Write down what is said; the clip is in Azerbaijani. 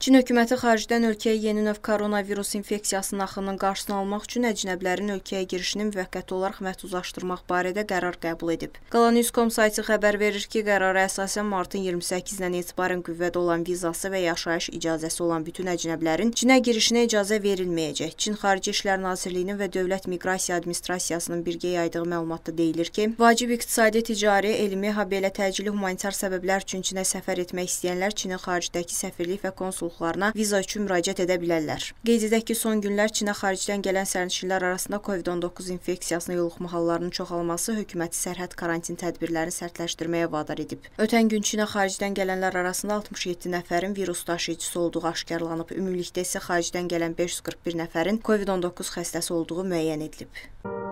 Çin hökuməti xaricdən ölkəyə yeni növ koronavirus infeksiyasının axınının qarşısını almaq üçün əcnəbilərin ölkəyə girişini müvəqqəti olaraq məhdudlaşdırmaq barədə qərar qəbul edib. Qalanews.com sayti xəbər verir ki, qərara əsasən martın 28-dən etibarən qüvvədə olan vizası və yaşayış icazəsi olan bütün əcnəbilərin Çinə girişinə icazə verilməyəcək. Çin Xarici İşlər Nazirliyinin və Dövlət Miqrasiya Administrasiyasının birgə yaydığı məlumatda deyilir ki, vacib iqtisadi, ticari, elmi, habelə təcili humanitar səbəblər üçün Çinə səfər etmək istəyənlər Çinin xaricdəki səfirlik və konsulluqlarına viza üçün müraciət edə bilərlər. Qeyd edək ki, son günlər Çinə xaricdən gələn sərnişinlər arasında COVID-19 infeksiyasına yoluxma hallarının çoxalması hökuməti sərhəd karantin tədbirlərini sərtləşdirməyə vadar edib. Ötən gün Çinə xaricdən gələnlər arasında 67 nəfərin virus daşıyıcısı olduğu aşkarlanıb. Ümumilikdə isə xaricdən gələn 541 nəfərin COVID-19 xəstəsi olduğu müəyyən edilib.